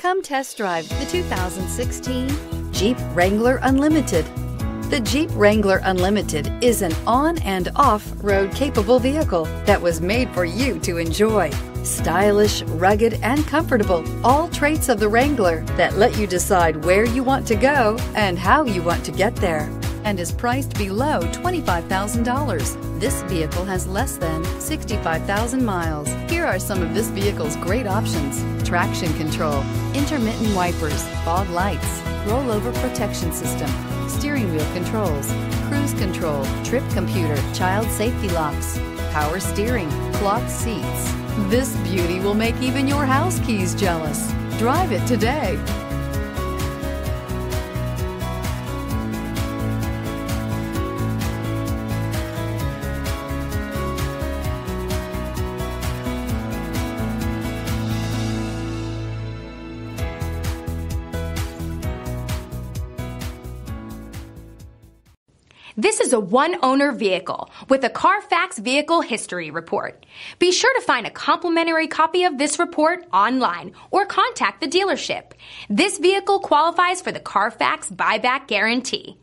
Come test drive the 2016 Jeep Wrangler Unlimited. The Jeep Wrangler Unlimited is an on- and off-road capable vehicle that was made for you to enjoy. Stylish, rugged, and comfortable, all traits of the Wrangler that let you decide where you want to go and how you want to get there, and is priced below $25,000. This vehicle has less than 65,000 miles. Here are some of this vehicle's great options: traction control, intermittent wipers, fog lights, rollover protection system, steering wheel controls, cruise control, trip computer, child safety locks, power steering, cloth seats. This beauty will make even your house keys jealous. Drive it today. This is a one-owner vehicle with a Carfax Vehicle History Report. Be sure to find a complimentary copy of this report online or contact the dealership. This vehicle qualifies for the Carfax Buyback Guarantee.